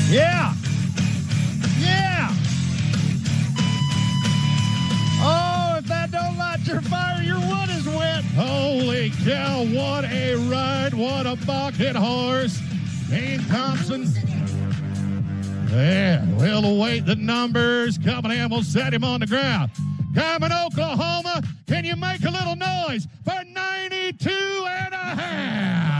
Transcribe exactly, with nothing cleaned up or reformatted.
Yeah. Yeah. Oh, if that don't light your fire, your wood is wet. Holy cow, what a ride. What a bucket horse. Dean Thompson. Yeah, we'll await the numbers. Coming in, we'll set him on the ground. Guymon, Oklahoma, can you make a little noise for ninety-two and a half?